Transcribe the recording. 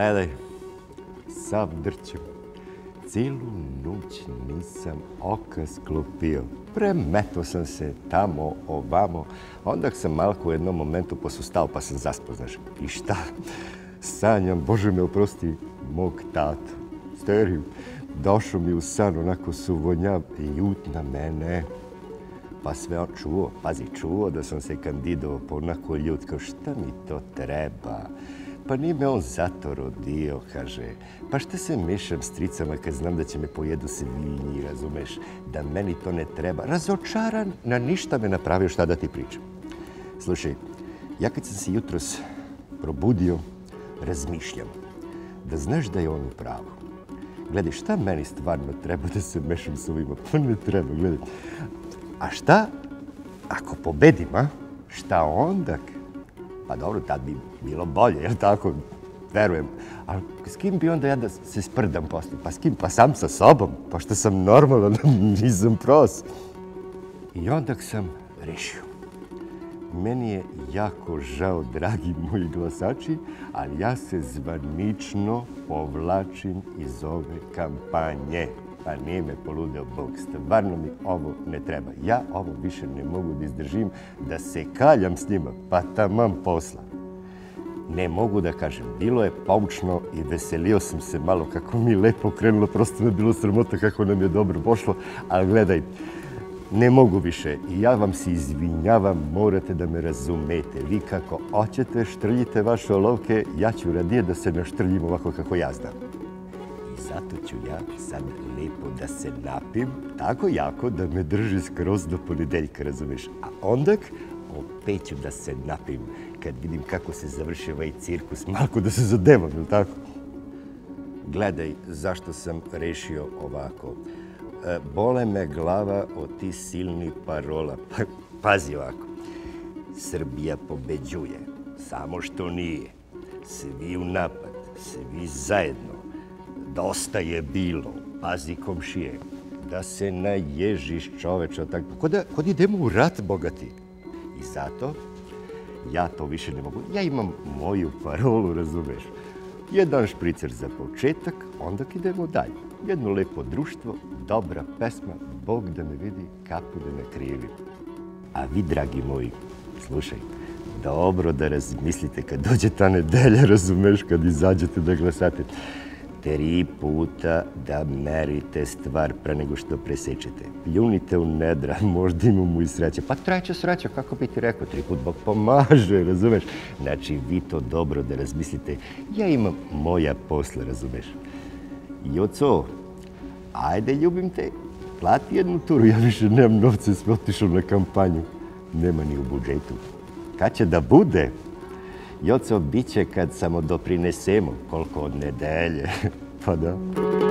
Gledaj, sav drćem. Cijelu noć nisam oka sklopio. Premeto sam se tamo, ovamo. Onda sam malko u jednom momentu posustao pa sam zaspao, znaš. I šta? Sanjam, Bože me oprosti, mog tatu. Steriju. Došao mi u san, onako suvonjav i ljut na mene. Pa sve on čuo, pazi, čuo da sam se kandidovao po onako ljut, kao šta mi to treba? Pa nije me on zato rodio, kaže. Pa šta se mešam s tricama kad znam da će me pojedu svinji, razumeš? Da meni to ne treba. Razočaran, na ništa me napravio, šta da ti pričam. Slušaj, ja kad sam se jutros probudio, razmišljam da znaš da je on u pravu. Gledaj, šta meni stvarno treba da se mešam s ovima? Pa ne treba, gledaj. A šta ako pobedim, a? Šta onda? Pa dobro, tad bi bilo bolje, jel tako? Verujem. Ali s kim bi onda ja da se sprdam posle? Pa s kim? Pa sam sa sobom. Pa što sam normalan, nisam pros. I onda sam rešio. Meni je jako žao, dragi moji glasači, ali ja se zvanično povlačim iz ove kampanje. Pa nije me poludeo Bog, stvarno mi ovo ne treba. Ja ovo više ne mogu da izdržim, da se kaljam s njima, pa taman posla. Ne mogu da kažem, bilo je poučno i veselio sam se malo kako mi lepo krenulo, prosto me bilo sramota kako nam je dobro pošlo, ali gledaj, ne mogu više i ja vam se izvinjavam, morate da me razumete. Vi kako hoćete, štrljite vaše olovke, ja ću radije da se naštrljim ovako kako ja znam. Zato ću ja sad lepo da se napim, tako jako da me drži skroz do ponedeljka, razumiješ? A onda opet ću da se napim kad vidim kako se završi ovaj cirkus, malko da se zadevam, ili tako? Gledaj, zašto sam rešio ovako. Bole me glava od tih silnih parola. Pazi ovako. Srbija pobeđuje, samo što nije. Svi u napad, svi zajedno. Dosta je bilo, pazi komšije, da se naježiš čoveče. Kod idemo u rat, bogati. I zato ja to više ne mogu. Ja imam moju parolu, razumeš? Jedan špricer za početak, onda idemo dalje. Jedno lepo društvo, dobra pesma, Bog da me vidi, kapu da me krivi. A vi, dragi moji, slušaj, dobro da razmislite kad dođe ta nedelja, razumeš, kad izađete da glasate. 3 puta da merite stvar pre nego što presečete. Pljunite u nedra, možda imamo i sreće. Pa treća sreća, kako bi ti rekao, 3 put Bog pomaže, razumeš? Znači, vi to dobro da razmislite. Ja imam moja posla, razumeš? Joco, ajde, ljubim te, plati jednu turu, ja više nemam novce, sve otišao na kampanju. Nema ni u budžetu. Kad će da bude? Joco, bit će kad samo doprinesemo, koliko od nedelje. Pa da.